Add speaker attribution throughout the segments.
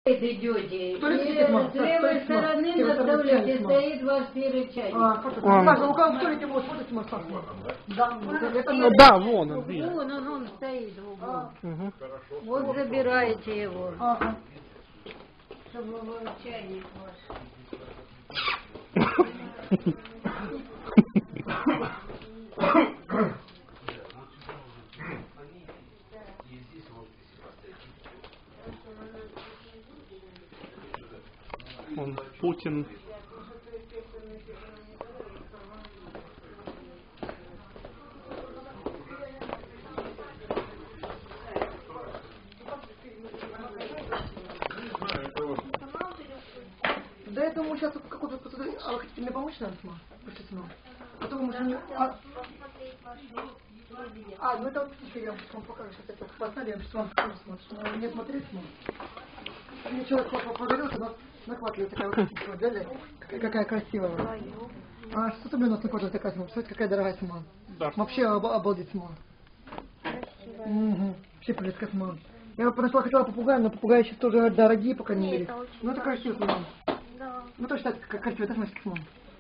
Speaker 1: идете.
Speaker 2: Кто летит,
Speaker 1: И
Speaker 2: мам?
Speaker 1: с левой стороны наставляете, стоит ваш первый чайник.
Speaker 2: У кого кто летит, вот смотрите, мой сам.
Speaker 3: Да, вон он, видно.
Speaker 1: Вон он стоит в углу. Вот забираете его. Чтобы был чайник ваш.
Speaker 3: Он Путин.
Speaker 2: Да я думаю, сейчас какой-то... А вы хотите мне помочь, наверное, сама? Пришлите, мама. А то вы можете мне... ну это вот я вам покажу, сейчас я поставлю, я вам покажу, смотрю. Не смотреть, мама. Мне человек подарился, накладывает такая вот взяли. Какая красивая. А 600 рублей у нас накладывает такая сама. Смотрите, какая дорогая сама.
Speaker 3: Да.
Speaker 2: Вообще обалдеть сама. Вообще прелестка сама. Я поначалу хотела попугая, но попугаи сейчас тоже дорогие, пока не мерить. Ну это красиво сама.
Speaker 4: Да.
Speaker 2: Ну то считается как красиво, это значит сама.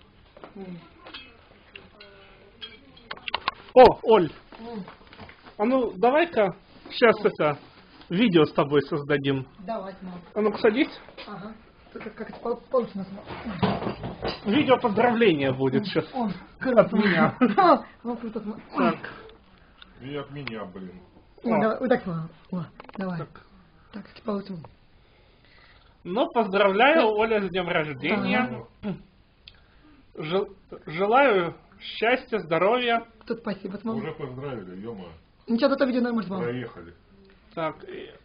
Speaker 3: О, Оль, а ну давай-ка сейчас это видео с тобой создадим.
Speaker 2: Давай, мам.
Speaker 3: А ну-ка садись.
Speaker 2: Ага. Как это получится, мам.
Speaker 3: Видео поздравления будет сейчас.
Speaker 2: Он.
Speaker 3: От меня.
Speaker 2: Ну круто, мам.
Speaker 3: Так.
Speaker 5: И от меня, блин.
Speaker 2: Давай, вот так, мам. Давай. Так, получим.
Speaker 3: Ну, поздравляю, Оля, с днем рождения. Желаю счастья, здоровья.
Speaker 2: Тут спасибо, мам.
Speaker 5: Уже поздравили, ё-моё.
Speaker 2: Ничего, это видео нормально, мам.
Speaker 5: Проехали.
Speaker 3: Так.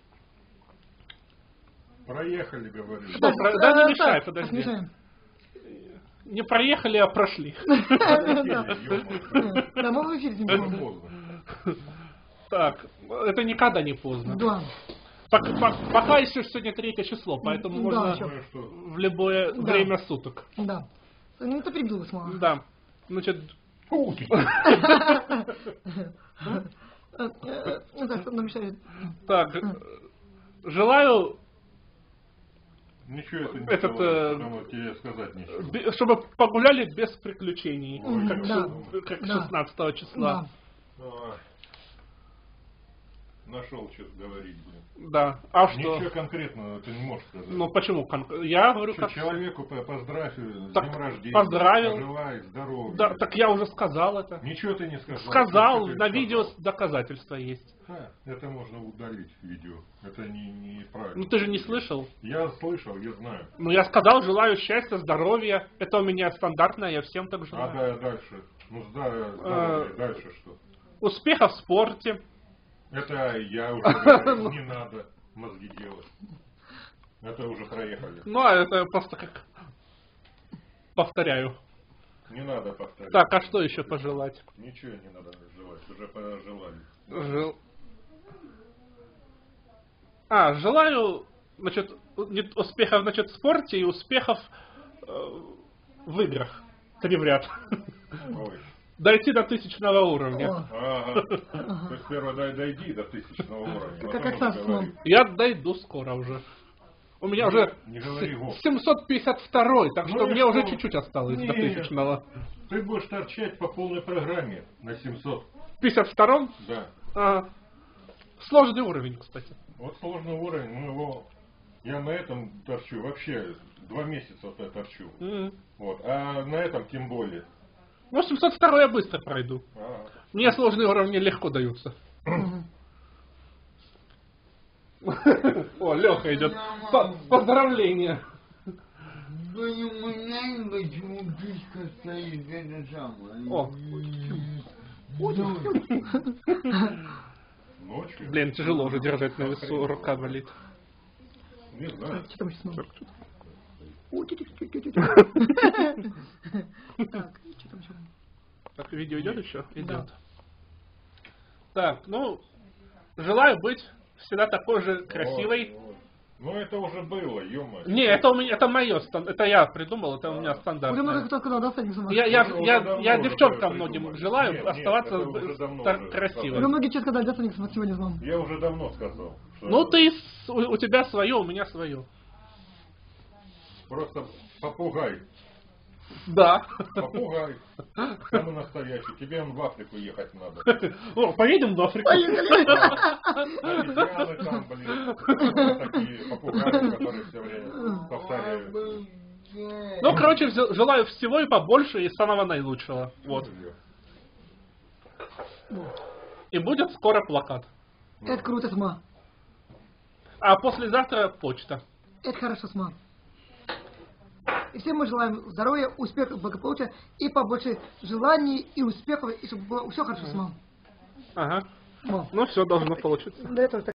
Speaker 5: Проехали, говорю.
Speaker 3: Что, да не мешай, подожди.
Speaker 2: Мешаем.
Speaker 3: Не проехали, а прошли.
Speaker 2: Да, мы в эфире не
Speaker 5: Это
Speaker 2: будем.
Speaker 5: поздно.
Speaker 3: Так, это никогда не поздно.
Speaker 2: Да.
Speaker 3: Пока еще сегодня 3 число, поэтому
Speaker 2: Да,
Speaker 3: можно
Speaker 2: ещё.
Speaker 5: Думаю, что
Speaker 3: в любое время суток.
Speaker 2: Да. Ну это придумалось, мама.
Speaker 3: Да. Значит,
Speaker 2: Ну так, нам мешает.
Speaker 3: так, желаю,
Speaker 5: ничего это не
Speaker 3: Этот,
Speaker 5: сказал, потому тебе сказать ничего.
Speaker 3: чтобы погуляли без приключений,
Speaker 2: Да.
Speaker 3: как
Speaker 2: Да.
Speaker 3: 16 числа.
Speaker 2: Да.
Speaker 5: Ой. Нашел что-то говорить, блин.
Speaker 3: Да. А что?
Speaker 5: Ничего конкретного ты не можешь сказать.
Speaker 3: Ну почему? Я говорю,
Speaker 5: Что
Speaker 3: как...
Speaker 5: человеку поздравь с
Speaker 3: Так,
Speaker 5: днем рождения.
Speaker 3: поздравил.
Speaker 5: Пожелай здоровья.
Speaker 3: Да, так я уже сказал это.
Speaker 5: Ничего ты не сказал.
Speaker 3: Сказал,
Speaker 5: Что ты
Speaker 3: на
Speaker 5: сказал?
Speaker 3: видео доказательства есть.
Speaker 5: Это можно удалить видео. Это неправильно.
Speaker 3: Ну ты же не слышал?
Speaker 5: Я слышал, я знаю.
Speaker 3: Ну я сказал, желаю счастья, здоровья. Это у меня стандартное, я всем так
Speaker 5: А
Speaker 3: желаю.
Speaker 5: да, дальше. Ну здоровья, дальше что?
Speaker 3: Успехов в спорте.
Speaker 5: Это я уже говорил, не надо мозги делать. Это уже проехали.
Speaker 3: Ну а это просто как... Повторяю.
Speaker 5: Не надо повторять.
Speaker 3: Так, а что еще пожелать?
Speaker 5: Ничего не надо желать, уже пожелали.
Speaker 3: Желаю, значит, успехов, значит, в спорте и успехов в играх. 3 в ряд.
Speaker 5: Ой.
Speaker 3: Дойти до 1000-го уровня.
Speaker 5: Ага. То есть сперва дойди до 1000-го уровня.
Speaker 2: Как
Speaker 5: потом
Speaker 2: сам
Speaker 5: уже
Speaker 2: с
Speaker 5: говори.
Speaker 3: Я дойду скоро уже. У меня уже
Speaker 5: Не говори год.
Speaker 3: 752, так что
Speaker 5: Ну и
Speaker 3: мне уже
Speaker 5: что?
Speaker 3: чуть-чуть осталось до
Speaker 5: Нет.
Speaker 3: 1000-го.
Speaker 5: Ты будешь торчать по полной программе на 700.
Speaker 3: В 52-м?
Speaker 5: Да.
Speaker 3: Сложный уровень, кстати.
Speaker 5: Вот сложный уровень, ну его... Я на этом торчу, вообще 2 месяца вот я торчу. Вот. А на этом тем более.
Speaker 3: Ну, 702 я быстро пройду. Мне сложные уровни легко даются. О, Леха идет. Поздравления.
Speaker 6: Почему птичка стоит это самое?
Speaker 3: О.
Speaker 5: Ночью?
Speaker 3: Блин, тяжело уже держать на весу, рука болит.
Speaker 5: Не знаю.
Speaker 2: Что там сейчас, мама? Так, что там еще?
Speaker 3: Так, видео идет еще? Идет.
Speaker 2: Да.
Speaker 3: Так, ну, желаю быть всегда такой же красивой.
Speaker 5: Вот. Ну это уже было, ё-моё.
Speaker 3: Не, это у меня, это мое, это я придумал, это у меня
Speaker 2: Уже много
Speaker 3: стандартное.
Speaker 2: кто сказал, да, Саня, сама?
Speaker 3: Я
Speaker 5: Уже
Speaker 3: девчонкам
Speaker 5: давно
Speaker 3: многим
Speaker 5: уже
Speaker 3: желаю
Speaker 5: нет,
Speaker 3: оставаться
Speaker 5: это уже давно
Speaker 3: так
Speaker 5: уже
Speaker 3: красивой.
Speaker 2: Уже многие что сказали, да, Саня, сегодня с мамой?
Speaker 5: Я уже давно сказал. Что...
Speaker 3: Ну, у тебя свое, у меня свое.
Speaker 5: просто попугай.
Speaker 3: Да.
Speaker 5: Попугай. Самый настоящий. Тебе он в Африку ехать надо.
Speaker 3: О, поедем в Африку.
Speaker 5: Обезьяны там, блин. Такие попугаи, которые все время повторяют.
Speaker 3: Ну, короче, желаю всего и побольше, и самого наилучшего. Вот. И будет скоро плакат.
Speaker 2: Это круто, Сма.
Speaker 3: А послезавтра почта.
Speaker 2: Это хорошо, Сма. И всем мы желаем здоровья, успехов, благополучия и побольше желаний и успехов, и чтобы было все хорошо, Сма.
Speaker 3: Ага. Ну, все должно получиться.
Speaker 2: Да, это